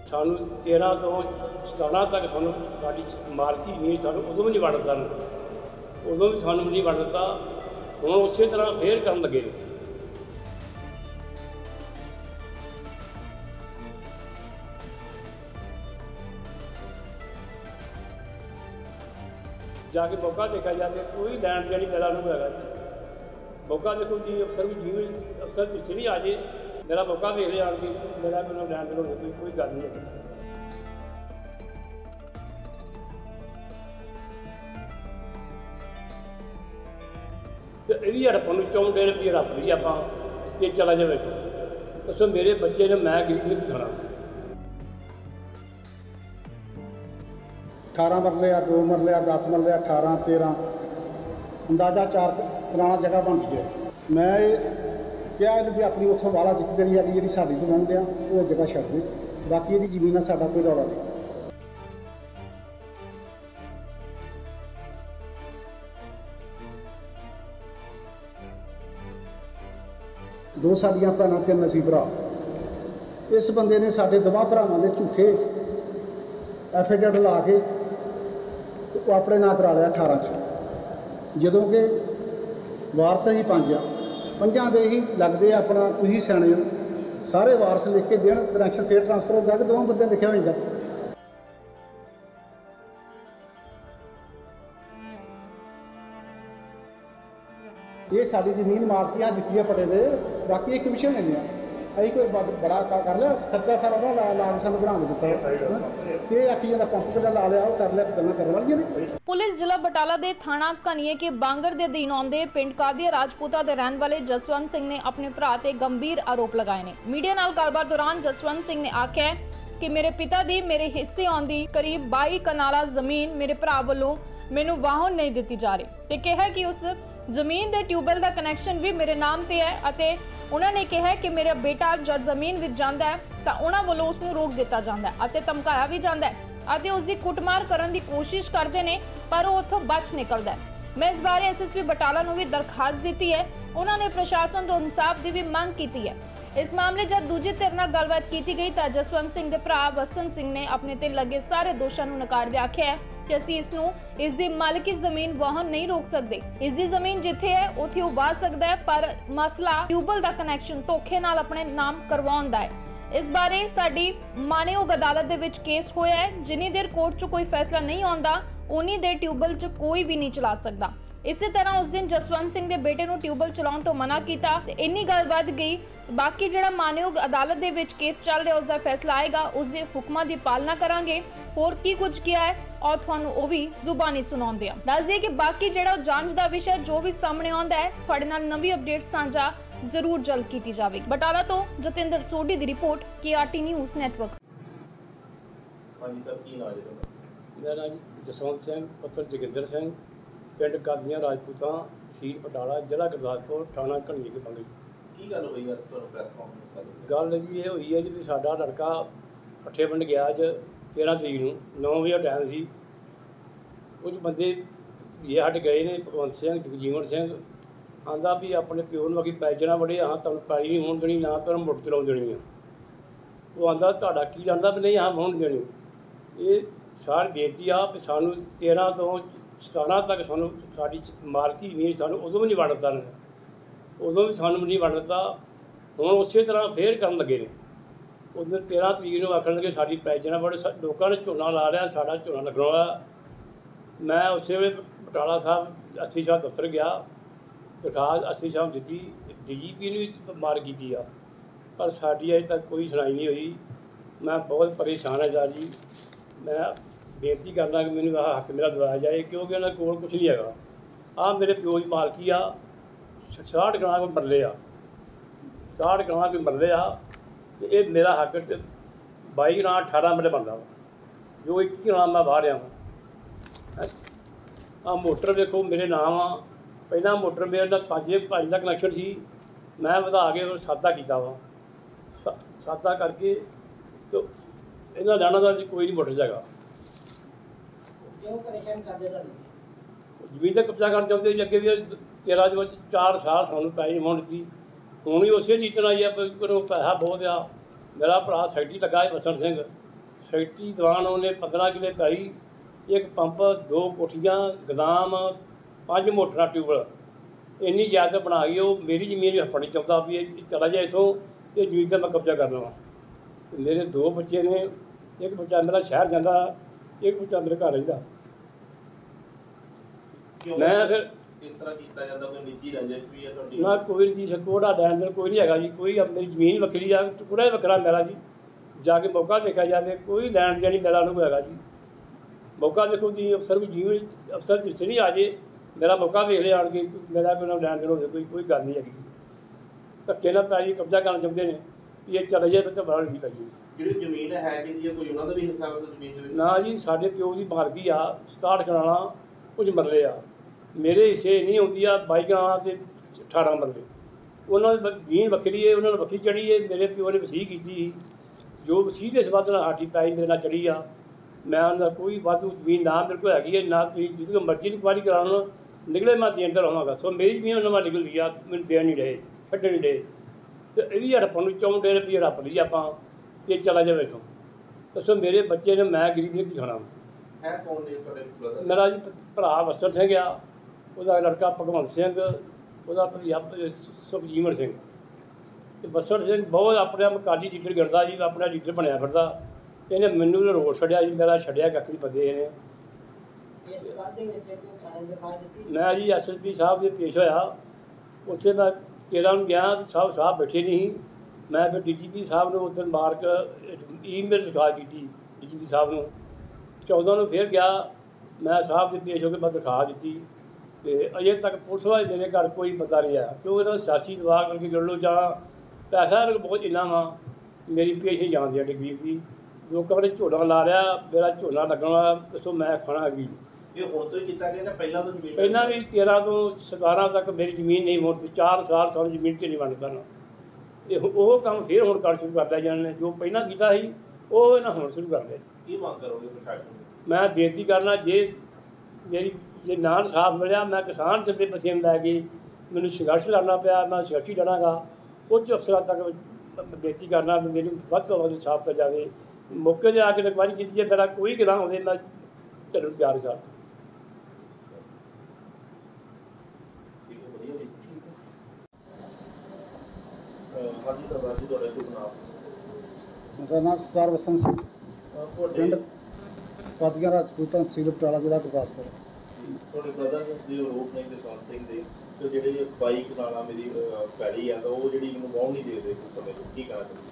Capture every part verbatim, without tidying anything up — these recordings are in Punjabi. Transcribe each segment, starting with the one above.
सानू तेरह तो सतारह तक सानू साडी मालकी नहीं सानू उदों भी नहीं वंड सन उदों भी सानू नहीं वंड दिता हुण उस तरह फेर करन लगे ने। जाके मौका देखा जाए कोई लैन देन मेरा नहीं हैगा जी। मौका देखो जी अफसर भी जिवें अफसर पिछे भी आ जाए मेरा मौका देख लिया आन के मेरा मैंने लैन देन कोई कोई गल नहीं है। तो यही हड़प चाहते हैं भी हड़प ली आप ये चला जाए दसो मेरे बच्चे ने मैं गरीब नहीं खाना। अठारह मरले आ दो मरले आ दस मरले अठारह तेरह अंदाजा चार पुराना जगह बन गई है। मैं क्या भी अपनी उतों वाला जितनी देरी है जी साड़ी तो मंग वो जगह छड़ दे बाकी ये जमीन साडा कोई रौला नहीं। दो साडियां भैणां तीन असीं भरा इस बंदे ने साडे दोवां भरावां दे झूठे एफिडेविट ला के वो अपने नाम करा लिया अठारह च जदों कि वारस ही पंज आ पंजां दे ही लगदे अपना तुसीं सियाणे सारे वारस लिख के देण कनैक्शन फिर ट्रांसफर होगा कि दोवां बंदे लिखिया हो जांदा। ये साडी जमीन मालकी आ दित्ती है पटे दे बाकी ये कमीशन लेंगे अं कोई बड़ा कर लिया खर्चा सारा ना ला ला सानू बना के दिता ये आखी जाता पंप कदा ला लिया कर लिया गल्लां करन वालियां ने। पुलिस जिला बटाला के थाना घनीए के बांगर के अधीन आउंदे पिंड कादिया राजपूता के रहने वाले जसवंत सिंह ने अपने भरा ते गंभीर आरोप लगाए ने। मीडिया नाल गलबात दौरान जसवंत सिंह ने आख्या कि मेरे पिता दी मेरे हिस्से आउंदी करीब बाई कनाला जमीन मेरे भरा वालों मैनू वाहन नहीं दित्ती जा रही ते कहा कि उस जमीन के ट्यूबवैल का कनैक्शन भी मेरे नाम से है अते उन्होंने कहा कि मेरा बेटा जब जमीन विच जांदा है तो उन्होंने वालों उसनूं रोक दिता जाता है अते धमकाया भी जाता है अते उसकी कुटमार करने की कोशिश करते हैं पर वो उत्थों बच निकलता है। मैं इस बारे एस एस पी बटाला नूं भी दरखास्त दी है। उन्होंने प्रशासन तो इंसाफ की भी मांग की है। इस मामले जब दूजी धिर नाल गलबात की गई तो जसवंत सिंह के भरा वसन सिंह ने अपने ते लगे सारे दोषां नूं नकार के आख्या है कि असीं इसनूं इसदी मालकी जमीन वाहन नहीं रोक सकते। इसकी जमीन जिथे है उत्थे वो वाह सकता है पर मसला ट्यूबल का कनैक्शन धोखे नाल अपने नाम करवाउण दा है। इस बारे साडी माणयोग अदालत दे विच केस होया है। जिन्नी देर कोर्ट च कोई फैसला नहीं आउंदा उन्नी देर ट्यूबल च कोई भी नहीं चला सकता। इसी तरह उस दिन जसवंत सिंह के बेटे नूं ट्यूबल चलाउण तो मना किया इन्नी गल वध गई। बाकी जिहड़ा माणयोग अदालत दे विच केस चल रहा उसका फैसला आएगा उसके हुक्मां की पालना करांगे। होर की कुछ किया है और तुहानूं वो भी जुबानी सुणाउंदे आ। दस दिए कि बाकी जिहड़ा जांच का विषय जो भी सामने आउंदा है तुहाडे नाल नवीं अपडेट साझा जरूर जल्द की जाएगी। बटाला तो जतिंदर सोढी की रिपोर्ट के आर टी न्यूज़ नेटवर्क। मेरा नाम जसवंत सिंह पुत्र जोगिंदर सिंह पिंड कादियां राजपूता तहसील बटाला जिला गुरदासपुर थाना घनीए के बांगर। की गल हुई है तुहानूं प्लेटफार्म गल जी ये हुई है जी भी साडा लड़का पट्ठे पिंड गया अज तेरह तरीक नूं नौ बजे टाइम सी कुछ बंदे ये हट गए ने भगवंत सिंह जगजीवन सिंह आंदा भी अपने प्यो नूं आखी पैजना बड़े हाँ तुहानूं पैली नहीं होण देनी ना तुहानूं मुड़ चलाउण देनी है। वो आंदा तुहाडा की जानदा भी नहीं हाँ होण देनी। ये सारी बेनती आ भी सानूं तेरह तो सतारह तक सानूं साडी मालकी नहीं सानूं उदों भी नहीं वंड दिता उदों भी सानूं नहीं वंड दिता हुण उस तरह फेर करन लगे ने। उस दिन तेरह तरीक नूं आखण लगे साडी पैजना बड़े लोगों ने झोना ला लिया साडा झोना लगण वाला। मैं उस वेले बटाला साहब अस्सी शाह दफ्तर गया दरखास्त अस्सी शाह दी डी जी पी ने भी मार की आ पर साडी अजे तक कोई सुनाई नहीं हुई। मैं बहुत परेशान है जा जी। मैं बेनती करना कि मैंने आह हक मेरा दवाया जाए क्योंकि उन्होंने कोल कुछ नहीं है। आ मेरे प्यो की मालकी आ साठ कनाल कोई मरले आ साठ कनाल कोई मरले आ ये मेरा हक बाई कनाल अठारह मरले बनता वा जो एक कनाल मैं बाहर आँ। आ मोटर देखो मेरे नाम आ पहला मोटर मेरे पाँच पाँच का कनैक्शन सी मैं वधा के सादा किया वा सादा करके तो इन्होंने जाना था कोई नहीं मोटर जगह जमीन का कब्जा कर चाहते अगे भी तेरह चार साल सानू पैसे मोहन दी हूँ ही उस जीतना आई है करो पैसा बहुत आ। मेरा भरा सैकटरी लगा है वसन सिंह फैक्ट्री दौरान उन्हें पंद्रह किले पाई, एक पंप, दो कोठियाँ, गोदाम, पाँच मोटर ट्यूबल इन्नी ज़्यादा बना गई। वो मेरी जमीन हपनी चाहता भी चला जाए इतों, ये जमीन का मैं कब्जा कर लवां। मेरे दो बच्चे ने, एक बच्चा मेरा शहर जाता, एक बच्चा मेरे घर रहिंदा। मैं फिर किस तरह किया जाता, कोई निजी रंजिश भी है ਤੁਹਾਡੀ? ना कोई जी कोड़ा लैन देन कोई नहीं है जी, कोई मेरी जमीन वक्री आ, टुकड़ा वक्रा मेरा जी। जाके मौका देखा जाए, कोई लैन देन मेरा नहीं है जी। मौका देखो जी, अफसर भी जीवन अफसर जिससे नहीं आ जाए, मेरा मौका देख लिया आन के, मेरा कोई लैन देन हो कोई कोई गल नहीं हैगी। धक्के ना पै जी कब्जा करना चाहते हैं, ये चले जाए तो बड़ा नहीं पै ਜਿਹੜੀ ਜ਼ਮੀਨ ਹੈ ਕਿ ਜੀ ਕੋਈ ਉਹਨਾਂ ਦਾ ਵੀ ਹਿੱਸਾ ਉਸ ਜ਼ਮੀਨ ਦੇ ਵਿੱਚ? ना जी, साढ़े प्यो की मालकी आ सताहठ कनाला कुछ मरले आ, मेरे हिस्से नहीं आती आ बाई कनाला से अठारह मरले। उन्होंने जमीन वक्री है, उन्होंने वक्री चढ़ी है, मेरे प्यो ने वसीह की थी, जो वसीह के सबंध नाल हाटी पाई मेरे नाल चढ़ी आ। मैं उन्होंने कोई वाधू जमीन ना मेरे को हैगी है, ना जिस मर्जी इंक्वायरी कराना निकले मैं देन तो रहांगा। सो मेरी जमीन उन्होंने निकल गई आ, मैंने देन नहीं रहे, छड्डण नहीं रहे। तो यही हड़प्पन चौं डेढ़ रुपये हड़प ली आप, ये चला जाए इतों। दसो मेरे बच्चे ने, मैं गरीब ने की खाना। ਹੈ ਕੌਣ ਨੇ ਤੁਹਾਡੇ brother? मेरा जी भरा वसर सिंह आ, ਉਹਦਾ लड़का भगवंत सिंह, ਉਹਦਾ ਭਤੀਜਾ ਸੁਖਜੀਵਨ ਸਿੰਘ। ਤੇ ਵਸਰ ਸਿੰਘ ਬਹੁਤ ਆਪਣੇ ਆਪ ਕਾਲੀ ਲੀਡਰ ਕਰਦਾ ਜੀ, ਆਪਣਾ ਲੀਡਰ ਬਣਿਆ ਫਿਰਦਾ। ਇਹਨੇ ਮੈਨੂੰ ਰੋੜ ਛੱਡਿਆ ਜੀ, ਮੇਰਾ ਛੱਡਿਆ ਕੱਖ ਨਹੀਂ ਬੰਦੇ ਇਹਨੇ। ਮੈਂ ਜੀ ਐਸ ਐਸ ਪੀ ਸਾਹਿਬ ਦੇ ਪੇਸ਼ ਹੋਇਆ, ਉੱਥੇ ਮੈਂ ਤੇਰਾਂ ਨੂੰ ਗਿਆ, ਸਾਹਿਬ ਸਾਹਿਬ ਬੈਠੇ ਨਹੀਂ। ਮੈਂ ਫਿਰ ਡੀ ਜੀ ਪੀ ਸਾਹਿਬ ਨੂੰ ਉੱਧਰ ਮਾਰਕ ਈਮੇਲ ਦਰਖਾਸਤ ਕੀਤੀ ਡੀ ਜੀ ਪੀ ਸਾਹਿਬ ਨੂੰ। ਚੌਦਾਂ ਨੂੰ ਫਿਰ ਗਿਆ ਮੈਂ, ਸਾਹਿਬ ਦੇ ਪੇਸ਼ ਹੋ ਕੇ ਮੈਂ ਦਰਖਾਸਤ ਦਿੱਤੀ। ਤੇ ਅਜੇ ਤੱਕ ਪੁਲਿਸ ਵਾਲੇ ਮੇਰੇ ਘਰ ਕੋਈ ਬੰਦਾ ਨਹੀਂ ਆਇਆ, ਕਿਉਂ ਇਹਨਾਂ ਸਿਆਸੀ ਦਬਾਅ ਕਰਕੇ ਕਰ ਲਓ ਜਾਂ ਪੈਸਾ ਬਹੁਤ ਇੰਨਾ ਵਾ, ਮੇਰੀ ਪੇਸ਼ ਹੀ ਜਾਂਦੀ ਆ ਗਰੀਬ ਦੀ। ਲੋਕਾਂ ਨੇ ਝੋਨਾ ਲਾ ਰਿਹਾ, ਮੇਰਾ ਝੋਨਾ ਲੱਗਣ ਵਾਲਾ, ਦੱਸੋ ਮੈਂ ਖਾਣਾ ਕੀ? ਇਹ ਹੁਣ ਤੋਂ ਹੀ ਕੀਤਾ ਗਿਆ ਜਾਂ ਪਹਿਲਾਂ ਤੋਂ ਜ਼ਮੀਨ? ਪਹਿਲਾਂ ਵੀ ਤੇਰਾਂ ਤੋਂ ਸਤਾਰਾਂ ਤੱਕ ਮੇਰੀ ਜ਼ਮੀਨ ਨਹੀਂ ਹੋਣ, ਚਾਰ ਸਾਲ ਸਾਨੂੰ ਜ਼ਮੀਨ 'ਚ ਨਹੀਂ ਵੰਡ ਸਨ। ਇਹ ਉਹ ਕੰਮ ਫਿਰ ਹੁਣ ਕਰ ਸ਼ੁਰੂ ਕਰ ਲਿਆ ਜਾਣ ਨੇ, ਜੋ ਪਹਿਲਾਂ ਕੀਤਾ ਸੀ ਉਹ ਇਹਨਾਂ ਹੁਣ ਸ਼ੁਰੂ ਕਰ ਲਿਆ। ਕੀ ਮੰਗ ਕਰੋਗੇ ਪ੍ਰਸ਼ਾਸਨ ਨੂੰ? ਮੈਂ ਬੇਨਤੀ ਕਰਨਾ, ਜੇ ਮੇਰੀ ਜੇ ਨਾ ਇਨਸਾਫ ਮਿਲਿਆ, ਮੈਂ ਕਿਸਾਨ ਜਥੇ ਪਸੀਨੇ ਲੈ ਕੇ ਮੈਨੂੰ ਸੰਘਰਸ਼ ਲੜਨਾ ਪਿਆ, ਮੈਂ ਸੰਘਰਸ਼ ਹੀ ਲੜਾਂਗਾ। ਉੱਚ ਅਫਸਰਾਂ ਤੱਕ ਬੇਨਤੀ ਕਰਨਾ ਵੀ ਮੈਨੂੰ ਵੱਧ ਤੋਂ ਵੱਧ ਇਨਸਾਫ ਦਿੱਤਾ ਜਾਵੇ। ਮੌਕੇ 'ਤੇ ਆ ਕੇ ਰਿਕਵਾਇਰੀ ਕੀਤੀ ਜੇ ਮੇਰਾ ਕੋਈ ਗੁਨਾਹ ਹੋਵੇ, ਮੈਂ ਚੱਲਣ ਤਿਆਰ ਸਰ। ਠੀਕ ਹੈ, ਵਧੀਆ ਜੀ। ਹਾਂਜੀ ਸਰਦਾਰ ਜੀ, ਤੁਹਾਡਾ ਸ਼ੁਭ ਨਾਮ? ਮੇਰਾ ਨਾਮ ਸਰਦਾਰ ਵਸਨ ਸਿੰਘ, ਤੁਹਾਡੇ ਪਿੰਡ ਪਾਤੀਆਂ ਰਾਜਪੂਤਾਂ, ਤਹਿਸੀਲ ਬਟਾਲਾ, ਜ਼ਿਲ੍ਹਾ ਗੁਰਦਾਸਪੁਰ। ਤੁਹਾਡੇ ਬ੍ਰਦਰ ਦੇ ਆਰੋਪ ਨੇ ਜਸਵੰਤ ਸਿੰਘ ਦੇ, ਤੇ ਜਿਹੜੇ ਬਾਈ ਕਨਾਲਾਂ ਮੇਰੀ ਅਹ, ਪੈਲੀ ਆ, ਤਾਂ ਉਹ ਜਿਹੜੀ ਮੈਨੂੰ ਵਾਹੁਣ ਨਹੀਂ ਦੇ ਰਹੇ ਉਸ ਸਮੇਂ ਤੋਂ, ਕੀ ਕਹਿਣਾ ਚਾਹੁੰਦੇ?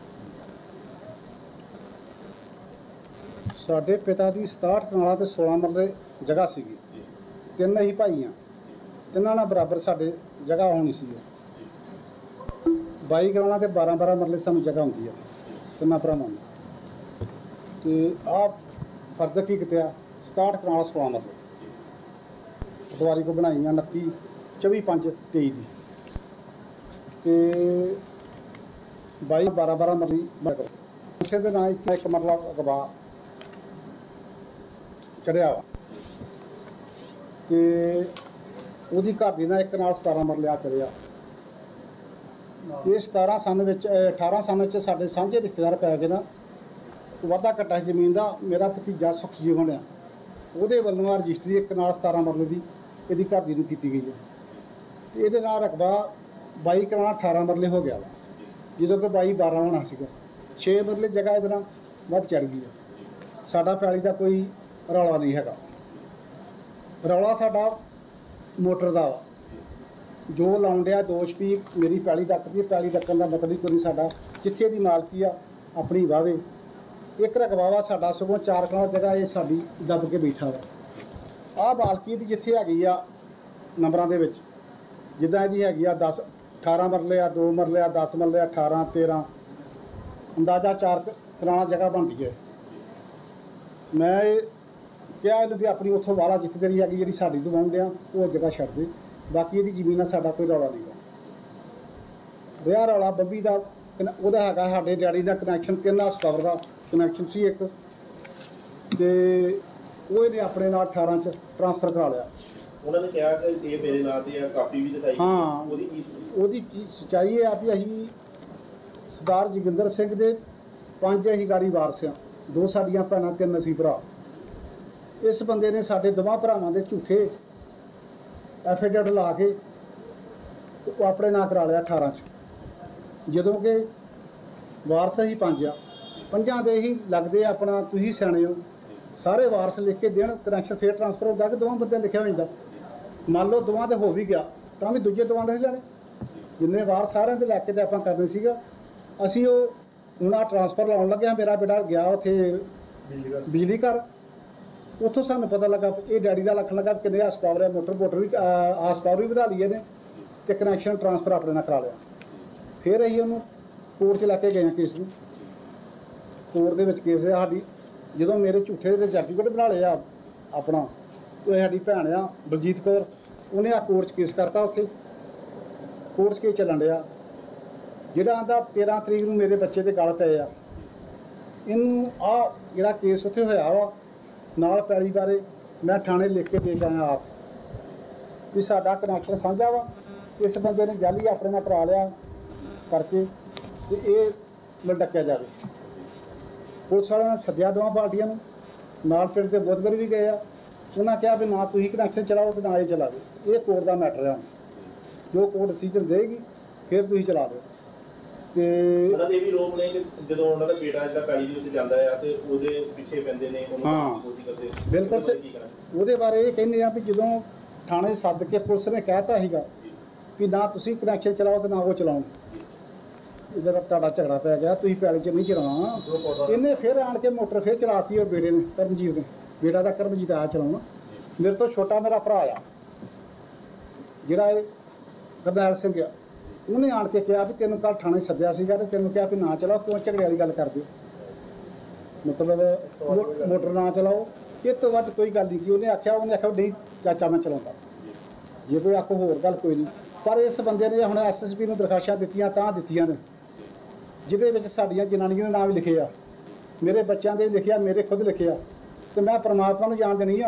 ਸਾਡੇ ਪਿਤਾ ਦੀ ਸਤਾਹਠ ਕਨਾਲਾਂ ਤੇ ਸੋਲਾਂ ਮਰਲੇ ਜਗ੍ਹਾ ਸੀਗੀ। ਜੀ ਤਿੰਨ ਹੀ ਭਾਈ ਆ, ਤਿੰਨਾਂ ਨਾਲ ਬਰਾਬਰ ਸਾਡੇ ਜਗ੍ਹਾ ਹੋਣੀ ਸੀ। ਬਾਈ ਕਨਾਲਾਂ ਤੇ ਬਾਰਾਂ ਬਾਰਾਂ ਮਰਲੇ ਸਾਨੂੰ ਜਗ੍ਹਾ ਹੁੰਦੀ ਆ ਤਿੰਨਾਂ ਭਰਾਵਾਂ ਨੂੰ। ਤੇ ਆਹ ਫਰਦ ਕੀ ਕਿਤਿਆ ਸਤਾਹਠ ਕਨਾਲਾਂ ਸੋਲਾਂ ਮਰਲੇ ਪਟਵਾਰੀ ਕੋ ਬਣਾਈਆਂ ਉਨੱਤੀ ਚੌਵੀ ਪੰਜ ਤੇਈ ਦੀ। ਤੇ ਬਾਈ ਬਾਰਾਂ ਬਾਰਾਂ ਮਰਲੀ ਮਰਲ ਕਿਸੇ ਦੇ ਨਾਲ ਇੱਕ ਇੱਕ ਮਰਲਾ ਅਗਵਾ ਚੜਿਆ ਵਾ, ਤੇ ਉਹਦੀ ਘਰ ਦੀ ਨਾਲ ਇੱਕ ਨਾਲ ਸਤਾਰਾਂ ਮਰਲੇ ਆ ਚੜਿਆ। ਇਹ ਸਤਾਰਾਂ ਸੰਨ ਵਿੱਚ ਅਠਾਰਾਂ ਸੰਨ ਵਿੱਚ ਸਾਡੇ ਸਾਂਝੇ ਰਿਸ਼ਤੇਦਾਰ ਪੈ ਗਏ ਨਾ, ਵਾਧਾ ਘਟਾ ਜ਼ਮੀਨ ਦਾ। ਮੇਰਾ ਭਤੀਜਾ ਸੁਖਜੀਵਨ ਆ, ਉਹਦੇ ਵੱਲੋਂ ਰਜਿਸਟਰੀ ਇੱਕ ਨਾਲ ਸਤਾਰਾਂ ਮਰਲੇ ਦੀ ਇਹਦੀ ਘਰ ਦੀ ਨੂੰ ਕੀਤੀ ਗਈ ਹੈ। ਇਹਦੇ ਨਾਲ ਰਕਬਾ ਬਾਈ ਕਰਾਉਣਾ ਅਠਾਰਾਂ ਮਰਲੇ ਹੋ ਗਿਆ ਵਾ, ਜਦੋਂ ਕਿ ਬਾਈ ਬਾਰਾਂ ਹੋਣਾ ਸੀਗਾ। ਛੇ ਮਰਲੇ ਜਗ੍ਹਾ ਇਹਦੇ ਨਾਲ ਵੱਧ ਚੜ ਗਈ ਹੈ। ਸਾਡਾ ਪੈਲੀ ਦਾ ਕੋਈ ਰੌਲਾ ਨਹੀਂ ਹੈਗਾ। ਰੌਲਾ ਸਾਡਾ ਮੋਟਰ ਦਾ ਵਾ, ਜੋ ਲਾਉਣ ਡਿਆ ਦੋਸ਼ ਵੀ ਮੇਰੀ ਪੈਲੀ ਡੱਕਦੀ ਹੈ। ਪੈਲੀ ਡੱਕਣ ਦਾ ਮਤਲਬ ਹੀ ਕੋਈ ਨਹੀਂ। ਸਾਡਾ ਜਿੱਥੇ ਦੀ ਮਾਲਕੀ ਆ ਆਪਣੀ ਵਾਹਵੇ, ਇੱਕ ਰਕਬਾ ਵਾ ਸਾਡਾ, ਸਗੋਂ ਚਾਰ ਕਨਾਲ ਜਗ੍ਹਾ ਇਹ ਸਾਡੀ ਦੱਬ ਕੇ ਬੈਠਾ ਵਾ। ਆਹ ਮਾਲਕੀ ਦੀ ਜਿੱਥੇ ਹੈਗੀ ਆ ਨੰਬਰਾਂ ਦੇ ਵਿੱਚ, ਜਿੱਦਾਂ ਇਹਦੀ ਹੈਗੀ ਆ ਦਸ ਅਠਾਰਾਂ ਮਰਲੇ ਆ, ਦੋ ਮਰਲੇ ਆ, ਦਸ ਮਰਲੇ ਆ, ਅਠਾਰਾਂ ਤੇਰਾਂ, ਅੰਦਾਜ਼ਾ ਚਾਰ ਕਨਾਲਾਂ ਜਗ੍ਹਾ ਬਣਦੀ ਹੈ। ਮੈਂ ਇਹ ਕਿਹਾ ਇਹਨੂੰ ਵੀ ਆਪਣੀ ਉੱਥੋਂ ਵਾਲਾ ਜਿੱਥੇ ਤੇਰੀ ਹੈਗੀ ਜਿਹੜੀ ਸਾਡੀ ਦਵਾਉਣ ਡਿਆ ਉਹ ਜਗ੍ਹਾ ਛੱਡ ਦੇ, ਬਾਕੀ ਇਹਦੀ ਜ਼ਮੀਨ ਨਾਲ ਸਾਡਾ ਕੋਈ ਰੌਲਾ ਨਹੀਂ ਗਾ। ਰਿਹਾ ਰੌਲਾ ਬੱਬੀ ਦਾ, ਉਹਦਾ ਹੈਗਾ ਸਾਡੇ ਡੈਡੀ ਦਾ ਕਨੈਕਸ਼ਨ, ਤਿੰਨ ਹਾਊਸ ਪਾਵਰ ਦਾ ਕਨੈਕਸ਼ਨ ਸੀ ਇੱਕ, ਤੇ ਉਹ ਇਹਨੇ ਆਪਣੇ ਨਾਲ ਅਠਾਰਾਂ 'ਚ ਟਰਾਂਸਫਰ ਕਰਾ ਲਿਆ। ਉਹਨਾਂ ਨੇ ਕਿਹਾ ਕਿ ਇਹ ਮੇਰੇ ਨਾਂ ਤੇ ਆ, ਕਾਪੀ ਵੀ ਦਿਖਾਈ। ਹਾਂ, ਉਹਦੀ ਕੀ ਉਹਦੀ ਕੀ ਸੱਚਾਈ ਇਹ ਆ ਵੀ ਅਸੀਂ ਸਰਦਾਰ ਜੋਗਿੰਦਰ ਸਿੰਘ ਦੇ ਪੰਜ ਅਸੀਂ ਗਾੜੀ ਵਾਰਸ ਹਾਂ। ਦੋ ਸਾਡੀਆਂ ਭੈਣਾਂ, ਤਿੰਨ ਅਸੀਂ ਭਰਾ। ਇਸ ਬੰਦੇ ਨੇ ਸਾਡੇ ਦੋਵਾਂ ਭਰਾਵਾਂ ਦੇ ਝੂਠੇ ਐਫੀਡੇਵਿਟ ਲਾ ਕੇ ਤੇ ਉਹ ਆਪਣੇ ਨਾਂ ਕਰਾ ਲਿਆ ਅਠਾਰਾਂ 'ਚ, ਜਦੋਂ ਕਿ ਵਾਰਸ ਹੀ ਪੰਜ ਆ। ਪੰਜਾਂ ਦੇ ਹੀ ਲੱਗਦੇ ਆ ਆਪਣਾ, ਤੁਸੀਂ ਸਿਆਣੇ ਹੋ, ਸਾਰੇ ਵਾਰਸ ਲਿਖ ਕੇ ਦੇਣ, ਕਨੈਕਸ਼ਨ ਫੇਰ ਟ੍ਰਾਂਸਫਰ ਹੁੰਦਾ ਕਿ ਦੋਵਾਂ ਬੰਦਿਆਂ ਲਿਖਿਆ ਹੋ ਜਾਂਦਾ। ਮੰਨ ਲਓ ਦੋਵਾਂ ਦੇ ਹੋ ਵੀ ਗਿਆ ਤਾਂ ਵੀ ਦੂਜੇ ਦੋਵਾਂ ਦੇ ਲੈਣੇ, ਜਿੰਨੇ ਵਾਰ ਸਾਰਿਆਂ ਦੇ ਲੈ ਕੇ ਤੇ ਆਪਾਂ ਕਰਦੇ ਸੀਗਾ। ਅਸੀਂ ਉਹ ਹੁਣ ਆਹ ਟ੍ਰਾਂਸਫਰ ਲਾਉਣ ਲੱਗਿਆ, ਮੇਰਾ ਬੇਟਾ ਗਿਆ ਉੱਥੇ ਬਿਜਲੀ ਘਰ, ਉੱਥੋਂ ਸਾਨੂੰ ਪਤਾ ਲੱਗਾ ਇਹ ਡੈਡੀ ਦਾ ਲੱਖਣ ਲੱਗਾ ਕਿੰਨੇ ਹਾਸ ਪਾਵਰ ਹੈ, ਮੋਟਰ ਮੋਟਰ ਵੀ ਹਾਸ ਪਾਵਰ ਵੀ ਵਧਾ ਲਈ ਇਹਨੇ ਅਤੇ ਕਨੈਕਸ਼ਨ ਟ੍ਰਾਂਸਫਰ ਆਪਣੇ ਨਾਲ ਕਰਾ ਲਿਆ। ਫਿਰ ਅਸੀਂ ਉਹਨੂੰ ਕੋਰਟ 'ਚ ਲੈ ਕੇ ਗਏ ਹਾਂ ਕੇਸ ਨੂੰ। ਕੋਰਟ ਦੇ ਵਿੱਚ ਕੇਸ ਹੈ ਸਾਡੀ, ਜਦੋਂ ਮੇਰੇ ਝੂਠੇ ਦੇ ਸਰਟੀਫਿਕੇਟ ਬਣਾ ਲਏ ਆ ਆਪਣਾ, ਇਹ ਸਾਡੀ ਭੈਣ ਆ ਬਲਜੀਤ ਕੌਰ, ਉਹਨੇ ਆ ਕੋਰਟ 'ਚ ਕੇਸ ਕਰਤਾ। ਉੱਥੇ ਕੋਰਟ 'ਚ ਕੇਸ ਚੱਲਣ ਡਿਆ, ਜਿਹੜਾ ਆਂਦਾ ਤੇਰ੍ਹਾਂ ਤਰੀਕ ਨੂੰ ਮੇਰੇ ਬੱਚੇ ਦੇ ਗਲ ਪਏ ਆ। ਇਹਨੂੰ ਆ ਜਿਹੜਾ ਕੇਸ ਉੱਥੇ ਹੋਇਆ ਵਾ ਨਾਲ ਪੈਲੀ ਬਾਰੇ ਮੈਂ ਥਾਣੇ ਲਿਖ ਕੇ ਦੇ ਕੇ ਆਇਆ ਆਪ ਵੀ ਸਾਡਾ ਕਨੈਕਸ਼ਨ ਸਾਂਝਾ ਵਾ, ਇਸ ਬੰਦੇ ਨੇ ਜਾਲੀ ਆਪਣੇ ਨਾਲ ਕਰਾ ਲਿਆ ਕਰਕੇ ਤੇ ਇਹ ਲਟਕਿਆ ਜਾਵੇ। ਪੁਲਿਸ ਵਾਲਿਆਂ ਨੇ ਸੱਦਿਆ ਦੋਵਾਂ ਪਾਰਟੀਆਂ ਨੂੰ, ਨਾਲ ਪਿੰਡ ਦੇ ਬੁੱਧਗੜ ਵੀ ਗਏ ਆ। ਉਹਨਾਂ ਕਿਹਾ ਵੀ ਨਾ ਤੁਸੀਂ ਕਨੈਕਸ਼ਨ ਚਲਾਓ ਤੇ ਨਾ ਇਹ ਚਲਾਵੇ, ਇਹ ਕੋਰਟ ਦਾ ਮੈਟਰ ਆ, ਜੋ ਕੋਰਟ ਡਿਸੀਜਨ ਦੇਗੀ ਫਿਰ ਤੁਸੀਂ ਚਲਾ ਦਿਓ। ਤੇ ਉਹਨਾਂ ਦੇ ਵੀ ਰੋਪ ਨੇ ਕਿ ਜਦੋਂ ਉਹਨਾਂ ਦਾ ਬੇਟਾ ਜਿਹੜਾ ਪੈਲੀ ਦੇ ਉੱਤੇ ਜਾਂਦਾ ਆ ਤੇ ਉਹਦੇ ਪਿੱਛੇ ਪੈਂਦੇ ਨੇ, ਉਹਨੂੰ ਹਾਂ ਕੋਸ਼ਿਸ਼ ਕਰਦੇ। ਬਿਲਕੁਲ ਉਹਦੇ ਬਾਰੇ ਇਹ ਕਹਿੰਦੇ ਆ ਵੀ ਜਦੋਂ ਥਾਣੇ ਸੱਦ ਕੇ ਪੁਲਿਸ ਨੇ ਕਹਿਤਾ ਸੀਗਾ ਵੀ ਨਾ ਤੁਸੀਂ ਕਨੈਕਸ਼ਨ ਚਲਾਓ ਤੇ ਨਾ ਉਹ ਚਲਾਉਣ, ਜਦੋਂ ਤੁਹਾਡਾ ਝਗੜਾ ਪੈ ਗਿਆ ਤੁਸੀਂ ਪੈਲੀ 'ਚ ਨਹੀਂ ਚਲਾਉਣਾ, ਇਹਨੇ ਫਿਰ ਆਣ ਕੇ ਮੋਟਰ ਫਿਰ ਚਲਾਤੀ ਉਹ ਬੇਟੇ ਨੇ, ਕਰਮਜੀਤ ਨੇ, ਬੇਟਾ ਦਾ ਕਰਮਜੀਤ ਆਇਆ ਚਲਾਉਣਾ। ਮੇਰੇ ਤੋਂ ਛੋਟਾ ਮੇਰਾ ਭਰਾ ਆ ਜਿਹੜਾ ਇਹ ਗਰਨੈਲ ਸਿੰਘ ਆ, ਉਹਨੇ ਆਣ ਕੇ ਕਿਹਾ ਵੀ ਤੈਨੂੰ ਕੱਲ੍ਹ ਥਾਣੇ ਸੱਦਿਆ ਸੀਗਾ ਤੇ ਤੈਨੂੰ ਕਿਹਾ ਵੀ ਨਾ ਚਲਾਓ, ਕਿਉਂ ਝਗੜੇ ਵਾਲੀ ਗੱਲ ਕਰਦੇ ਹੋ, ਮਤਲਬ ਮੋ- ਮੋਟਰ ਨਾ ਚਲਾਓ। ਇਹ ਤੋਂ ਵੱਧ ਕੋਈ ਗੱਲ ਨਹੀਂ ਕਿ ਉਹਨੇ ਆਖਿਆ, ਉਹਨੇ ਆਖਿਆ ਨਹੀਂ ਚਾਚਾ ਮੈਂ ਚਲਾਉਂਦਾ, ਜੇ ਕੋਈ ਆਖੋ ਹੋਰ ਗੱਲ ਕੋਈ ਨਹੀਂ। ਪਰ ਇਸ ਬੰਦੇ ਨੇ ਹੁਣ ਐਸ ਐਸ ਪੀ ਨੂੰ ਦਰਖਾਸ਼ਾਂ ਦਿੱਤੀਆਂ ਤਾਂ ਦਿੱਤੀਆਂ ਨੇ, ਜਿਹਦੇ ਵਿੱਚ ਸਾਡੀਆਂ ਜਨਾਨੀਆਂ ਦੇ ਨਾਂ ਵੀ ਲਿਖੇ ਆ, ਮੇਰੇ ਬੱਚਿਆਂ ਦੇ ਵੀ ਲਿਖਿਆ, ਮੇਰੇ ਖੁਦ ਲਿਖਿਆ। ਤੇ ਮੈਂ ਪਰਮਾਤਮਾ ਨੂੰ ਜਾਣ ਦੇਣੀ ਆ,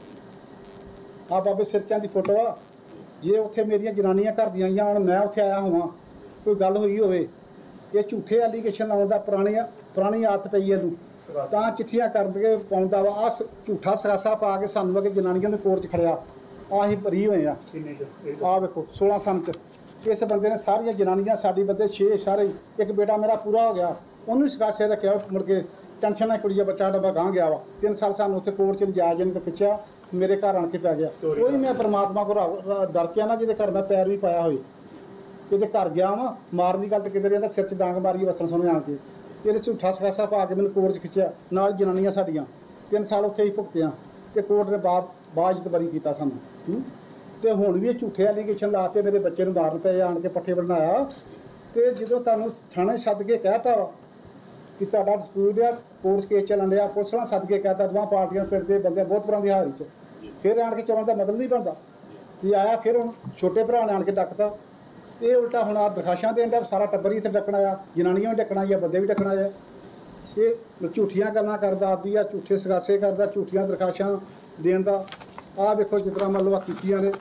ਆ ਬਾਬੇ ਸਿਰਚਾਂ ਦੀ ਫੋਟੋ ਆ, ਜੇ ਉੱਥੇ ਮੇਰੀਆਂ ਜਨਾਨੀਆਂ ਘਰ ਦੀਆਂ ਆਈਆਂ, ਹੁਣ ਮੈਂ ਉੱਥੇ ਆਇਆ ਹੋਵਾਂ, ਕੋਈ ਗੱਲ ਹੋਈ ਹੋਵੇ, ਇਹ ਝੂਠੇ ਐਲੀਗੇਸ਼ਨ ਲਾਉਣ ਦਾ ਪੁਰਾਣੀ ਪੁਰਾਣੀ ਆਦਤ ਪਈ ਇਹਨੂੰ, ਤਾਂ ਚਿੱਠੀਆਂ ਕਰਕੇ ਪਾਉਂਦਾ ਵਾ। ਆਹ ਝੂਠਾ ਸਰਾਸਾ ਪਾ ਕੇ ਸਾਨੂੰ ਅੱਗੇ ਜਨਾਨੀਆਂ ਦੇ ਕੋਰਟ 'ਚ ਖੜਿਆ, ਆਹ ਅਸੀਂ ਭਰੀ ਹੋਏ ਆ। ਆਹ ਵੇਖੋ ਸੋਲਾਂ ਸੰਨ 'ਚ ਇਸ ਬੰਦੇ ਨੇ ਸਾਰੀਆਂ ਜਨਾਨੀਆਂ, ਸਾਡੀ ਬੰਦੇ ਛੇ ਸਾਰੇ, ਇੱਕ ਬੇਟਾ ਮੇਰਾ ਪੂਰਾ ਹੋ ਗਿਆ, ਉਹਨੂੰ ਸਕਾਸੇ ਰੱਖਿਆ, ਮੁੜ ਕੇ ਟੈਨਸ਼ਨ ਨਾਲ ਕੁੜੀ ਦਾ ਬੱਚਾ ਡੱਬਾ ਗਾਂ ਗਿਆ ਵਾ। ਤਿੰਨ ਸਾਲ ਸਾਨੂੰ ਉੱਥੇ ਕੋਰਟ 'ਚ ਜਾਇਜ਼ ਨਹੀਂ ਤੇ ਪਿੱਛਾ ਮੇਰੇ ਘਰ ਆਣ ਕੇ ਪੈ ਗਿਆ। ਕੋਈ ਮੈਂ ਪਰਮਾਤਮਾ ਕੋਲ ਡਰ ਕੇ ਨਾ, ਜਿਹਦੇ ਘਰ ਮੈਂ ਪੈਰ ਵੀ ਪਾਇਆ ਹੋਏ, ਇਹਦੇ ਘਰ ਗਿਆ ਵਾ, ਮਾਰਨ ਦੀ ਗੱਲ ਤੇ ਕਿਤੇ ਰਹਿੰਦਾ, ਸਿਰ 'ਚ ਡਾਂਗ ਮਾਰੀ ਵਸਣ ਸੋਹਣੇ ਆਣ ਕੇ, ਤੇ ਇਹਨੇ ਝੂਠਾ ਸਕਾਸਾ ਪਾ ਕੇ ਮੈਨੂੰ ਕੋਰਟ 'ਚ ਖਿੱਚਿਆ, ਨਾਲ ਜਨਾਨੀਆਂ ਸਾਡੀਆਂ ਤਿੰਨ ਸਾਲ ਉੱਥੇ ਹੀ ਭੁਗਤਿਆਂ, ਤੇ ਕੋਰਟ ਨੇ ਬਾਅਦ ਬਾਅਦ ਬਰੀ ਕੀਤਾ ਸਾਨੂੰ। ਤੇ ਹੁਣ ਵੀ ਇਹ ਝੂਠੇ ਐਲੀਗੇਸ਼ਨ ਲਾ ਕੇ ਮੇਰੇ ਬੱਚੇ ਨੂੰ ਮਾਰਨ ਪਏ, ਆਣ ਕੇ ਪੱਠੇ ਬਣਾਇਆ। ਤੇ ਜਦੋਂ ਤੁਹਾਨੂੰ ਥਾਣੇ ਸੱਦ ਕੇ ਕਹਿਤਾ ਵਾ ਕਿ ਤੁਹਾਡਾ ਡਿਸਪਿਊਟ ਆ, ਕੋਰਟ ਕੇਸ ਚੱਲਣ ਡਿਆ, ਪੁਲਿਸ ਨਾਲ ਸੱਦ ਕੇ ਕਹਿਤਾ, ਦੋਵਾਂ ਪਾਰਟੀਆਂ ਪਿੰਡ ਦੇ ਬੰਦੇ ਬਹੁਤ ਪੁਰਾਣੀ ਹਾਰੀ 'ਚ, ਫਿਰ ਆਣ ਕੇ ਚੱਲਣ ਦਾ ਮਤਲਬ ਨਹੀਂ ਬਣਦਾ ਵੀ ਆਇਆ। ਫਿਰ ਹੁਣ ਛੋਟੇ ਭਰਾ ਨੇ ਆਣ ਕੇ ਡੱਕਤਾ, ਇਹ ਉਲਟਾ ਹੁਣ ਆ ਦਰਖਾਸ਼ਾਂ ਦੇਣ ਦਾ, ਸਾਰਾ ਟੱਬਰ ਹੀ ਇੱਥੇ ਡੱਕਣਾ ਆ, ਜਨਾਨੀਆਂ ਵੀ ਡੱਕਣਾ ਜਾਂ ਬੰਦੇ ਵੀ ਡੱਕਣਾ ਆ। ਇਹ ਝੂਠੀਆਂ ਗੱਲਾਂ ਕਰਦਾ ਆਦੀ ਆ, ਝੂਠੇ ਸਗਾਸੇ ਕਰਦਾ, ਝੂਠੀਆਂ ਦਰਖਾਸ਼ਾਂ ਦੇਣ ਦਾ। ਆਹ ਵੇਖੋ ਜਿਸ ਤਰ੍ਹਾਂ ਮੰਨ ਲਓ ਆਹ ਕੀਤੀਆਂ ਨੇ,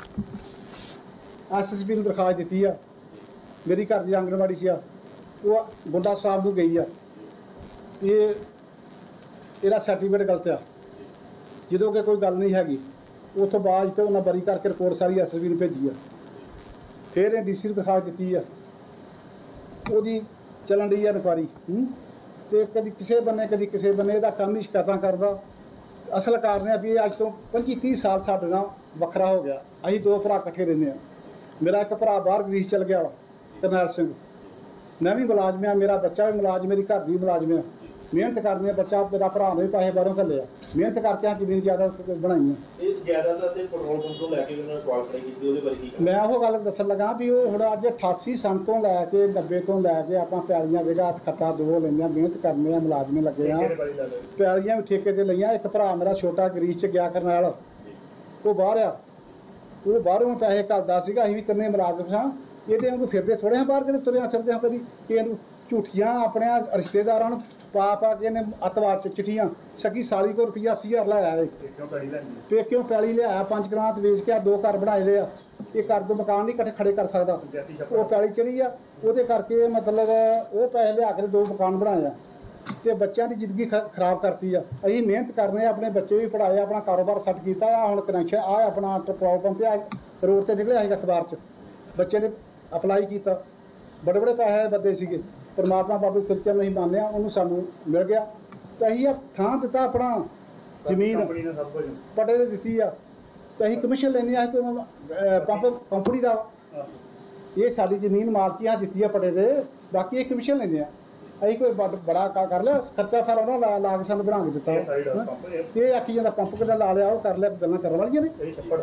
ਐਸ ਐਸ ਪੀ ਨੂੰ ਦਰਖਾਸਤ ਦਿੱਤੀ ਆ, ਮੇਰੀ ਘਰ ਦੀ ਆਂਗਣਵਾੜੀ 'ਚ ਆ, ਉਹ ਗੁੰਡਾ ਸਾਹਿਬ ਨੂੰ ਗਈ ਆ, ਇਹ ਇਹਦਾ ਸਰਟੀਫਿਕੇਟ ਗਲਤ ਆ, ਜਦੋਂ ਕਿ ਕੋਈ ਗੱਲ ਨਹੀਂ ਹੈਗੀ। ਉਸ ਤੋਂ ਬਾਅਦ ਤੇ ਉਹਨਾਂ ਬਰੀ ਕਰਕੇ ਰਿਪੋਰਟ ਸਾਰੀ ਐਸ ਐਸ ਪੀ ਨੂੰ ਭੇਜੀ ਆ। ਫਿਰ ਇਹ ਡੀ ਸੀ ਨੂੰ ਦਰਖਾਸਤ ਦਿੱਤੀ ਆ, ਉਹਦੀ ਚੱਲਣ ਡਈ ਆ ਇਨਕੁਆਰੀ। ਅਤੇ ਕਦੀ ਕਿਸੇ ਬੰਨੇ ਕਦੀ ਕਿਸੇ ਬੰਨੇ, ਇਹਦਾ ਕੰਮ ਹੀ ਸ਼ਿਕਾਇਤਾਂ ਕਰਦਾ। ਅਸਲ ਕਾਰਨ ਹੈ ਵੀ ਇਹ ਅੱਜ ਤੋਂ ਪੰਜੀ ਤੀਹ ਸਾਲ ਸਾਡੇ ਨਾਲ ਵੱਖਰਾ ਹੋ ਗਿਆ। ਅਸੀਂ ਦੋ ਭਰਾ ਇਕੱਠੇ ਰਹਿੰਦੇ ਹਾਂ। ਮੇਰਾ ਇੱਕ ਭਰਾ ਬਾਹਰ ਗ੍ਰੀਸ ਚਲ ਗਿਆ ਵਾ, ਕਰਨੈਲ ਸਿੰਘ, ਮੈਂ ਵੀ ਮੁਲਾਜ਼ਮ ਹਾਂ, ਮੇਰਾ ਬੱਚਾ ਵੀ ਮੁਲਾਜ਼ਮ, ਮੇਰੀ ਘਰ ਦੀ ਵੀ ਮੁਲਾਜ਼ਮ ਆ। ਮਿਹਨਤ ਕਰਨੀ ਆ, ਬੱਚਾ ਮੇਰਾ ਭਰਾ ਨੇ ਵੀ ਪੈਸੇ ਬਾਹਰੋਂ ਘੱਲੇ ਆ, ਮਿਹਨਤ ਕਰਕੇ ਆ ਜ਼ਮੀਨ ਜ਼ਿਆਦਾ ਬਣਾਈ ਆ। ਇਹ ਜਾਇਦਾਦ ਤੇ ਪੈਟਰੋਲ ਪੰਪ ਤੋਂ ਲੈ ਕੇ ਉਹਨਾਂ ਨੇ ਕਾਲ ਕਰਾਈ ਕੀਤੀ, ਉਹਦੇ ਬਾਰੇ ਕੀ? ਮੈਂ ਉਹ ਗੱਲ ਦੱਸਣ ਲੱਗਾ ਵੀ ਉਹ ਹੁਣ ਅੱਜ ਅਠਾਸੀ ਸੰਨ ਤੋਂ ਲੈ ਕੇ ਨੱਬੇ ਤੋਂ ਲੈ ਕੇ ਆਪਾਂ ਪੈਲੀਆਂ ਵੇਗਾ ਹੱਥ ਖੱਤਾ ਦੋ ਲੈਂਦੇ, ਮਿਹਨਤ ਕਰਨੇ ਆ, ਮੁਲਾਜ਼ਮੇ ਲੱਗੇ ਆ, ਪੈਲੀਆਂ ਵੀ ਠੇਕੇ ਤੇ ਲਈਆਂ। ਇੱਕ ਭਰਾ ਮੇਰਾ ਛੋਟਾ ਗਰੀਸ 'ਚ ਗਿਆ ਕਰਨਾਲ, ਉਹ ਬਾਹਰ ਆ, ਉਹ ਬਾਹਰੋਂ ਪੈਸੇ ਘੱਲਦਾ ਸੀਗਾ। ਅਸੀਂ ਵੀ ਤਿੰਨੇ ਮੁਲਾਜ਼ਮ ਸਾਂ, ਇਹਦੇ ਵਾਂਗੂ ਫਿਰਦੇ ਥੋੜ੍ਹੇ ਹਾਂ ਬਾਹਰ, ਕਿਤੇ ਤੁਰਿਆ ਫਿਰਦੇ ਹਾਂ, ਕਦੀ ਕਿਸੇ ਨੂੰ ਝੂਠੀਆਂ ਆਪਣੇ ਰਿਸ਼ਤੇਦਾਰਾਂ ਨੂੰ ਪਾ ਪਾ ਕੇ ਇਹਨੇ ਅੱਤਵਾਦ 'ਚ ਚਿੱਠੀਆਂ, ਸਕੀ ਸਾਲੀ ਕੋਲ ਰੁਪਈਆ ਅੱਸੀ ਹਜ਼ਾਰ ਲਾਇਆ, ਪੇਕਿਓਂ ਪੈਲੀ ਲਿਆਇਆ, ਪੰਜ ਕਨਾਤ ਵੇਚ ਕੇ ਦੋ ਘਰ ਬਣਾਏ ਦੇ ਆ। ਇਹ ਘਰ ਤੋਂ ਮਕਾਨ ਨਹੀਂ ਇਕੱਠੇ ਖੜੇ ਕਰ ਸਕਦਾ, ਉਹ ਪੈਲੀ ਚੜੀ ਆ, ਉਹਦੇ ਕਰਕੇ ਮਤਲਬ ਉਹ ਪੈਸੇ ਲਿਆ ਕੇ ਦੋ ਮਕਾਨ ਬਣਾਏ ਆ। ਤੇ ਬੱਚਿਆਂ ਦੀ ਜ਼ਿੰਦਗੀ ਖ ਖਰਾਬ ਕਰਤੀ ਆ। ਅਸੀਂ ਮਿਹਨਤ ਕਰਨੇ ਆ, ਆਪਣੇ ਬੱਚੇ ਵੀ ਪੜ੍ਹਾਏ, ਆਪਣਾ ਕਾਰੋਬਾਰ ਸੈੱਟ ਕੀਤਾ ਆ। ਹੁਣ ਕਨੈਕਸ਼ਨ ਆ ਆਪਣਾ ਪੈਟਰੋਲ ਪੰਪ ਆ ਰੋਡ ਤੇ ਨਿਕਲਿਆ ਸੀ ਅਖਬਾਰ 'ਚ, ਬੱਚੇ ਨੇ ਅਪਲਾਈ ਕੀਤਾ, ਬੜੇ ਬੜੇ ਪੈਸੇ ਬੰਦੇ ਸੀਗੇ। ਪਰਮਾਤਮਾ ਬਾਬੇ ਸਿਰ 'ਚ ਨਹੀਂ ਮੰਨਿਆ, ਉਹਨੂੰ ਸਾਨੂੰ ਮਿਲ ਗਿਆ ਤੇ ਅਸੀਂ ਆ ਥਾਂ ਦਿੱਤਾ, ਆਪਣਾ ਜ਼ਮੀਨ ਪਟੇ ਤੇ ਦਿੱਤੀ ਆ ਤੇ ਅਸੀਂ ਕਮਿਸ਼ਨ ਲੈਂਦੇ ਆ ਕਿ ਪੰਪ ਕੰਪਨੀ ਦਾ ਇਹ ਸਾਡੀ ਜ਼ਮੀਨ ਮਾਲਕੀਆਂ ਦਿੱਤੀ ਆ ਪਟੇ ਤੇ, ਬਾਕੀ ਇਹ ਕਮਿਸ਼ਨ ਲੈਂਦੇ ਆ। ਅਸੀਂ ਕੋਈ ਬੜਾ ਕਰ ਲਿਆ ਖਰਚਾ ਸਾਰਾ ਉਹਨਾਂ ਲਾ ਲਾ ਕੇ ਸਾਨੂੰ ਬਣਾ ਕੇ ਦਿੱਤਾ ਤੇ ਇਹ ਆਖੀ ਜਾਂਦਾ ਪੰਪ ਕਿੱਦਾਂ ਲਾ ਲਿਆ, ਉਹ ਕਰ ਲਿਆ, ਗੱਲਾਂ ਕਰਨ ਵਾਲੀਆਂ ਨੇ।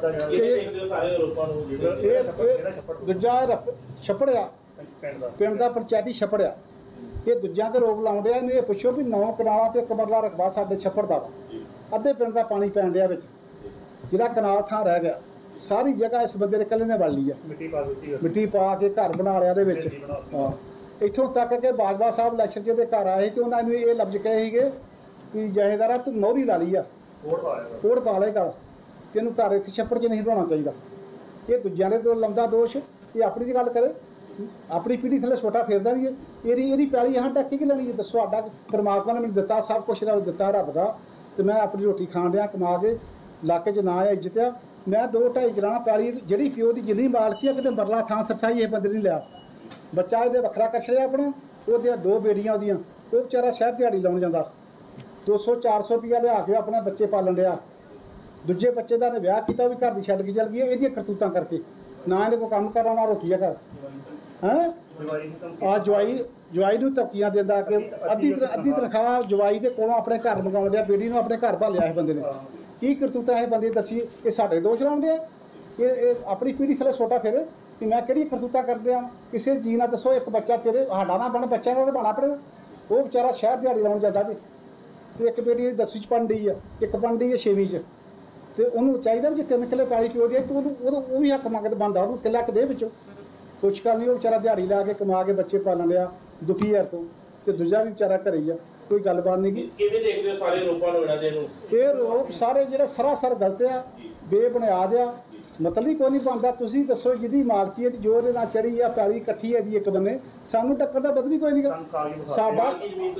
ਇਹ ਦੂਜਾ ਛੱਪੜ ਆ ਪਿੰਡ ਦਾ ਪੰਚਾਇਤੀ ਛੱਪੜ ਆ, ਇਹ ਦੂਜਿਆਂ ਤੇ ਰੋਕ ਲਾਉਣ ਡਿਆ। ਇਹਨੂੰ ਇਹ ਪੁੱਛੋ ਵੀ ਨੌ ਕਨਾਲਾਂ ਤੇ ਇੱਕ ਮਰਲਾ ਰਕਬਾ ਸਾਡੇ ਛੱਪੜ ਦਾ ਵਾ, ਅੱਧੇ ਪਿੰਡ ਦਾ ਪਾਣੀ ਪੈਣ ਡਿਆ ਵਿੱਚ, ਜਿਹੜਾ ਕਨਾਲ ਥਾਂ ਰਹਿ ਗਿਆ ਸਾਰੀ ਜਗ੍ਹਾ ਇਸ ਬੰਦੇ ਨੇ ਇਕੱਲੇ ਨੇ ਵੜ ਲਈ ਆ। ਮਿੱਟੀ ਪਾ ਦਿੱਤੀ, ਮਿੱਟੀ ਪਾ ਕੇ ਘਰ ਬਣਾ ਲਿਆ ਇਹਦੇ ਵਿੱਚ। ਹਾਂ, ਇੱਥੋਂ ਤੱਕ ਕਿ ਬਾਜਵਾ ਸਾਹਿਬ ਇਲੈਕਸ਼ਨ 'ਚ ਦੇ ਘਰ ਆਏ ਤੇ ਉਹਨਾਂ ਨੂੰ ਇਹ ਲਫ਼ਜ਼ ਕਹੇ ਸੀਗੇ ਕਿ ਜਹੇਦਾਰਾ ਤੂੰ ਮੋਹਰੀ ਲਾ ਲਈ ਆ, ਕੋੜ ਪਾ ਲੈ ਕਰ, ਕਿ ਇਹਨੂੰ ਘਰ ਇੱਥੇ ਛੱਪੜ 'ਚ ਨਹੀਂ ਬਣਾਉਣਾ ਚਾਹੀਦਾ। ਇਹ ਦੂਜਿਆਂ ਦੇ ਤੋਂ ਲਾਉਂਦਾ ਦੋਸ਼, ਇਹ ਆਪਣੀ ਦੀ ਗੱਲ ਕਰੇ, ਆਪਣੀ ਪੀੜ੍ਹੀ ਥੱਲੇ ਛੋਟਾ ਫੇਰਦਾ ਨਹੀਂ ਹੈ। ਇਹਦੀ ਇਹਦੀ ਪੈਲੀ यहाँ ਢੱਕ ਕੇ ਲੈਣੀ ਹੈ, ਦੱਸੋ। ਸਾਡਾ ਪਰਮਾਤਮਾ ਨੇ ਮੈਨੂੰ ਦਿੱਤਾ, ਸਭ ਕੁਛ ਦਿੱਤਾ ਰੱਬ ਦਾ, ਤੇ ਮੈਂ ਆਪਣੀ ਰੋਟੀ ਖਾਣ ਡਿਆ ਕਮਾ ਕੇ, ਇਲਾਕੇ 'ਚ ਨਾ ਆ ਇੱਜ਼ਤ ਆ। ਮੈਂ ਦੋ ਢਾਈ ਗਰਾਣਾ ਪੈਲੀ ਜਿਹੜੀ ਪਿਓ ਦੀ ਜਿੰਨੀ ਮਾਲਕੀ ਆ, ਕਿਤੇ ਮਰਲਾ ਥਾਂ ਸਰਸਾਈ ਇਹ ਬੰਦੇ ਨਹੀਂ ਲਿਆ। ਬੱਚਾ ਇਹਦੇ ਵੱਖਰਾ ਕਰ ਛੜਿਆ ਆਪਣਾ, ਉਹਦੀਆਂ ਦੋ ਬੇੜੀਆਂ ਉਹਦੀਆਂ, ਉਹ ਵਿਚਾਰਾ ਸ਼ਹਿਰ ਦਿਹਾੜੀ ਲਾਉਣ ਜਾਂਦਾ, ਦੋ ਸੌ ਚਾਰ ਸੌ ਰੁਪਈਆ ਲਿਆ ਕੇ ਆਪਣੇ ਬੱਚੇ ਪਾਲਣ ਡਿਆ। ਦੂਜੇ ਬੱਚੇ ਦਾ ਨੇ ਵਿਆਹ ਕੀਤਾ, ਉਹ ਵੀ ਘਰ ਦੀ ਛੱਡ ਕੇ ਚੱਲ ਗਈ ਇਹਦੀਆਂ ਕਰਤੂਤਾਂ ਕਰਕੇ। ਨਾ ਇਹਨੇ ਕੋਈ ਕੰਮ ਕਰਨਾ, ਨਾ ਰੋਟੀਆਂ ਕਰ ਹੈਂ। ਆ ਜਵਾਈ ਜਵਾਈ ਨੂੰ ਧਮਕੀਆਂ ਦਿੰਦਾ ਕਿ ਅੱਧੀ ਅੱਧੀ ਤਨਖਾਹ ਜਵਾਈ ਦੇ ਕੋਲੋਂ ਆਪਣੇ ਘਰ ਮੰਗਾਉਣ ਡਿਆ, ਬੇੜੀ ਨੂੰ ਆਪਣੇ ਘਰ ਭਾਲਿਆ ਇਹ ਬੰਦੇ ਨੇ। ਕੀ ਕਰਤੂਤਾਂ ਇਹ ਬੰਦੇ ਦੱਸੀ, ਇਹ ਸਾਡੇ ਦੋਸ਼ ਲਾਉਂਦੇ ਆ। ਇਹ ਇਹ ਆਪਣੀ ਪੀੜ੍ਹੀ ਥੱਲੇ ਛੋਟਾ ਫੇਰੇ ਕਿ ਮੈਂ ਕਿਹੜੀ ਕਰਤੂਤਾਂ ਕਰਦੇ ਆ। ਕਿਸੇ ਜੀ ਨਾਲ ਦੱਸੋ, ਇੱਕ ਬੱਚਾ ਤੇਰੇ ਸਾਡਾ ਨਾ ਬਣ, ਬੱਚਿਆਂ ਦਾ ਤਾਂ ਬਣਾ ਆਪਣੇ, ਉਹ ਵਿਚਾਰਾ ਸ਼ਹਿਰ ਦਿਹਾੜੀ ਲਾਉਣ ਜਾਂਦਾ ਜੀ। ਅਤੇ ਇੱਕ ਬੇਟੀ ਦਸਵੀਂ 'ਚ ਪੜ੍ਹਨ ਡਈ ਆ, ਇੱਕ ਪੜ੍ਹਨ ਡਈ ਆ ਛੇਵੀਂ 'ਚ, ਅਤੇ ਉਹਨੂੰ ਚਾਹੀਦਾ ਜੇ ਤਿੰਨ ਕਿੱਲੇ ਪੈਲੀ ਪਿਓ ਦੀ ਤੂੰ ਉਹਨੂੰ ਉਹਨੂੰ ਉਹ ਵੀ ਹੱਕ ਮੰਗਦੇ ਬਣਦਾ, ਉਹਨੂੰ ਕਿੱਲਾ ਕੁ ਦੇ ਵਿੱਚੋਂ। ਕੁਛ ਗੱਲ ਨਹੀਂ, ਉਹ ਵਿਚਾਰਾ ਦਿਹਾੜੀ ਲਾ ਕੇ ਕਮਾ ਕੇ ਬੱਚੇ ਪਾਲਣ ਲਿਆ ਦੁਖੀ ਯਾਰ ਤੋਂ, ਅਤੇ ਦੂਜਾ ਵੀ ਵਿਚਾਰਾ ਘਰੇ ਹੀ ਆ, ਕੋਈ ਗੱਲਬਾਤ ਨਹੀਂ ਗੀ। ਕਿਵੇਂ ਦੇਖਦੇ ਹੋ ਸਾਰੇ ਰੋਪਾਂ ਨੂੰ ਇਹਨਾਂ ਦੇ ਨੂੰ? ਇਹ ਰੋਪ ਸਾਰੇ ਜਿਹੜੇ ਸਰਾਸਰ ਗਲਤ ਆ, ਬੇਬੁਨਿਆਦ ਆ, ਮਤਲਬ ਹੀ ਕੋਈ ਨਹੀਂ ਬਣਦਾ। ਤੁਸੀਂ ਦੱਸੋ, ਜਿਹਦੀ ਮਾਲਕੀਅਤ ਜੋ ਉਹਦੇ ਨਾਲ ਚੜੀ ਆ, ਪੈਲੀ ਇਕੱਠੀ ਹੈ ਜੀ ਇੱਕ ਬੰਨੇ, ਸਾਨੂੰ ਟੱਕਰ ਦਾ ਬਦਲੀ ਕੋਈ ਨਹੀਂ ਗਾ ਸਾਡਾ।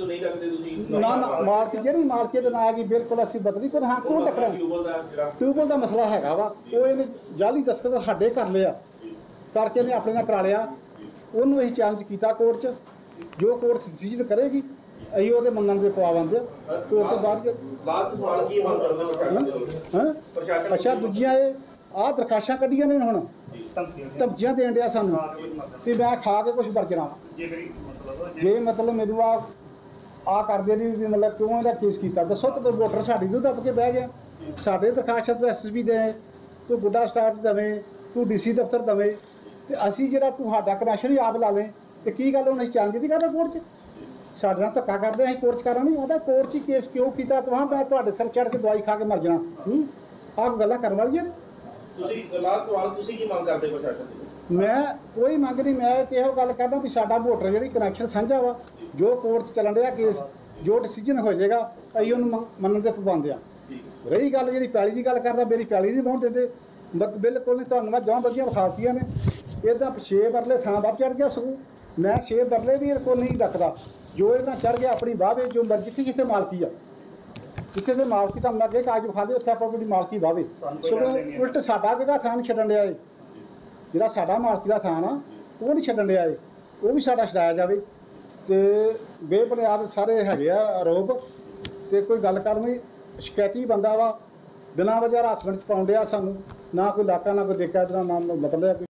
ਨਾ ਨਾ ਮਾਲਕ ਜਿਹੜੀ ਮਾਲਕੀਅਤ ਨਾ ਆ ਗਈ ਬਿਲਕੁਲ ਅਸੀਂ ਬਦਲੀ ਕੋਈ। ਹਾਂ, ਕੌਣ ਟੱਕਰਾਂ? ਟਿਊਬਵੈੱਲ ਦਾ ਮਸਲਾ ਹੈਗਾ ਵਾ, ਉਹ ਇਹਨੇ ਜਾਲੀ ਦਸਤਖਤ ਸਾਡੇ ਕਰ ਲਿਆ, ਕਰਕੇ ਇਹਨੇ ਆਪਣੇ ਨਾਲ ਕਰਾ ਲਿਆ। ਉਹਨੂੰ ਅਸੀਂ ਚੈਲੰਜ ਕੀਤਾ ਕੋਰਟ 'ਚ, ਜੋ ਕੋਰਟ ਡਿਸੀਜਨ ਕਰੇਗੀ ਅਸੀਂ ਉਹਦੇ ਮੰਨਣ ਦੇ ਪਾਬੰਦ ਆ। ਕੋਰਟ ਤੋਂ ਬਾਅਦ ਲਾਸਟ ਸਵਾਲ ਕੀ ਮੰਗ ਕਰਦਾ? ਹਾਂ, ਅੱਛਾ, ਦੂਜੀਆਂ ਇਹ ਆਹ ਦਰਖਾਸ਼ਾਂ ਕੱਢੀਆਂ ਨੇ ਹੁਣ, ਧਮਕੀਆਂ ਦੇਣ ਡਿਆ ਸਾਨੂੰ ਵੀ ਮੈਂ ਖਾ ਕੇ ਕੁਛ ਵਰਜਣਾ। ਜੇ ਮਤਲਬ ਮੈਨੂੰ ਆ ਆ ਕਰਦੇ ਨਹੀਂ ਵੀ ਮਤਲਬ ਕਿਉਂ ਇਹਦਾ ਕੇਸ ਕੀਤਾ, ਦੱਸੋ। ਤੇ ਵੋਟਰ ਸਾਡੀ ਤੋਂ ਦੱਬ ਕੇ ਬਹਿ ਗਿਆ, ਸਾਡੇ ਦਰਖਾਸ਼ਤ ਤੋਂ ਐਸ ਐਸ ਪੀ ਦੇ, ਤੂੰ ਗੁੱਡਾ ਸਟਾਫ ਦੇਵੇਂ, ਤੂੰ ਡੀ ਸੀ ਦਫ਼ਤਰ ਦੇਵੇਂ, ਅਤੇ ਅਸੀਂ ਜਿਹੜਾ ਤੂੰ ਸਾਡਾ ਕਨੈਕਸ਼ਨ ਹੀ ਆਪ ਲਾ ਲੈ, ਅਤੇ ਕੀ ਗੱਲ ਹੁਣ ਅਸੀਂ ਚੈਲੰਜ ਨਹੀਂ ਕਰਦੇ ਕੋਰਟ 'ਚ? ਸਾਡੇ ਨਾਲ ਧੱਕਾ ਕਰਦੇ ਅਸੀਂ ਕੋਰਟ 'ਚ ਕਰਾਂ ਨਹੀਂ ਉਹਦਾ। ਕੋਰਟ 'ਚ ਹੀ ਕੇਸ ਕਿਉਂ ਕੀਤਾ? ਤੁਹਾਂ ਮੈਂ ਤੁਹਾਡੇ ਸਿਰ ਚੜ੍ਹ ਕੇ ਦਵਾਈ ਖਾ ਕੇ ਮਰ ਜਾਣਾ। ਆਹ ਗੱਲਾਂ ਕਰਨ ਵਾਲੀਆਂ ਨੇ। ਤੁਸੀਂ ਲਾਸਟ ਸਵਾਲ, ਤੁਸੀਂ ਕੀ ਮੰਗ ਕਰਦੇ ਪ੍ਰਸ਼ਾਸਨ ਦੀ? ਮੈਂ ਕੋਈ ਮੰਗ ਨਹੀਂ, ਮੈਂ ਤੇ ਇਹੋ ਗੱਲ ਕਰਦਾ ਵੀ ਸਾਡਾ ਵੋਟਰ ਜਿਹੜੀ ਕਨੈਕਸ਼ਨ ਸਾਂਝਾ ਵਾ, ਜੋ ਕੋਰਟ 'ਚ ਚੱਲਣ ਡਿਆ ਕੇਸ, ਜੋ ਡਿਸੀਜਨ ਹੋ ਜਾਏਗਾ ਅਸੀਂ ਉਹਨੂੰ ਮੰਨਣ ਦੇ ਪਾਬੰਦ ਆ। ਰਹੀ ਗੱਲ ਜਿਹੜੀ ਪੈਲੀ ਦੀ ਗੱਲ ਕਰਦਾ, ਮੇਰੀ ਪੈਲੀ ਨਹੀਂ ਵਾਹੁਣ ਦਿੰਦੇ, ਬਤ ਬਿਲਕੁਲ ਨਹੀਂ। ਤੁਹਾਨੂੰ ਮੈਂ ਜਮਾਂ ਵਧੀਆ ਵਿਖਾਤੀਆਂ ਨੇ। ਇਹਦਾ ਛੇ ਬਰਲੇ ਥਾਂ ਵੱਧ ਚੜ੍ਹ ਗਿਆ ਸਗੋਂ, ਮੈਂ ਛੇ ਬਰਲੇ ਵੀ ਇਹਦੇ ਕੋਲ ਨਹੀਂ ਰੱਖਦਾ। ਜੋ ਇਹਦੇ ਨਾਲ ਚੜ੍ਹ ਗਿਆ ਆਪਣੀ ਵਾਹਵੇ, ਜੋ ਮਰਜ਼ੀ ਜਿੱਥੇ ਜਿੱਥੇ ਮਾਲਕੀ ਆ, ਜਿੱਥੇ ਦੇ ਮਾਲਕੀ ਤੁਹਾਨੂੰ ਅੱਗੇ ਕਾਗਜ਼ ਵਿਖਾ ਦੇ, ਉੱਥੇ ਆਪਾਂ ਆਪਣੀ ਮਾਲਕੀ ਵਾਹਵੇ। ਸਗੋਂ ਉਲਟ ਸਾਡਾ ਜਗ੍ਹਾ ਥਾਂ ਨਹੀਂ ਛੱਡਣ ਡਿਆ ਏ, ਜਿਹੜਾ ਸਾਡਾ ਮਾਲਕੀ ਦਾ ਥਾਂ ਨਾ ਉਹ ਨਹੀਂ ਛੱਡਣ ਡਿਆ ਏ, ਉਹ ਵੀ ਸਾਡਾ ਛਡਾਇਆ ਜਾਵੇ। ਅਤੇ ਬੇਬੁਨਿਆਦ ਸਾਰੇ ਹੈਗੇ ਆ ਆਰੋਪ, ਅਤੇ ਕੋਈ ਗੱਲ ਕਰਨ ਵੀ ਸ਼ਿਕਾਇਤੀ ਬੰਦਾ ਵਾ, ਬਿਨਾਂ ਵਜ੍ਹਾ ਹਰਾਸਮੈਂਟ 'ਚ ਪਾਉਣ ਡਿਆ ਸਾਨੂੰ। ਨਾ ਕੋਈ ਇਲਾਕਾ, ਨਾ ਕੋਈ ਦੇਖਿਆ, ਇਹਦਾ ਨਾਮ ਮਤਲਬ ਹੈ।